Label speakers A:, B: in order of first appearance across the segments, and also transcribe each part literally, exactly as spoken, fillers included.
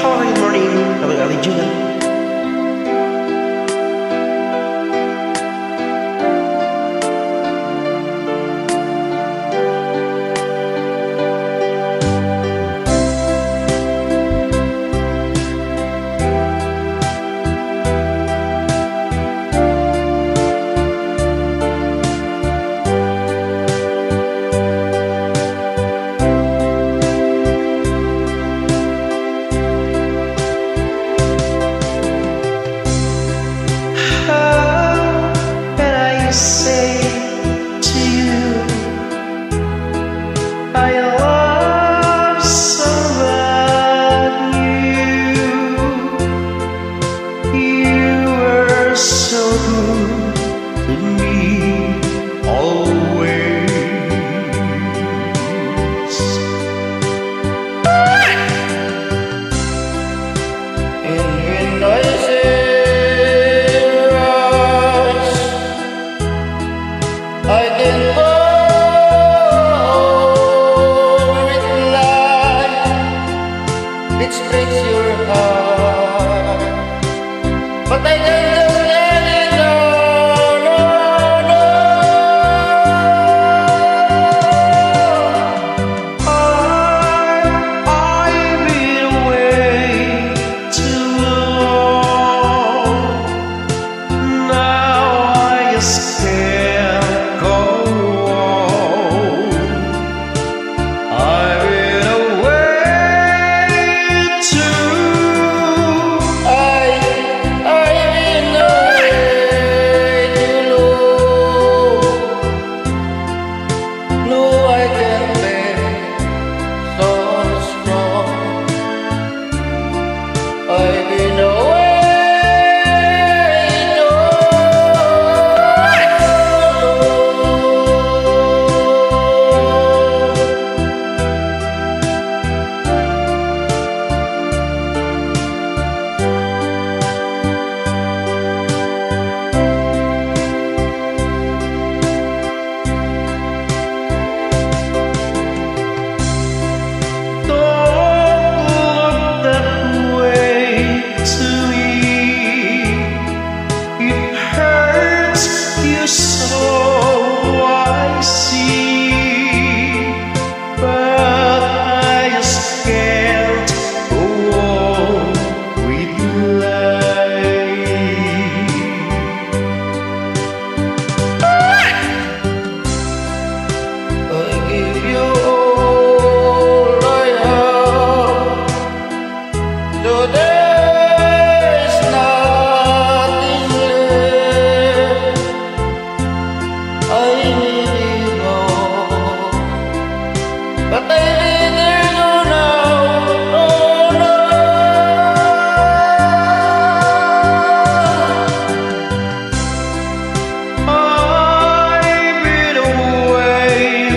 A: following morning, kali-kali juga. Say to you, I love somebody. You were so good to me always. And when I say I can pour it like it breaks your heart, but I can just let it go. No, no. I, I've been away too long. Now I just can't go.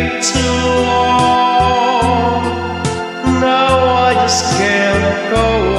A: Can't go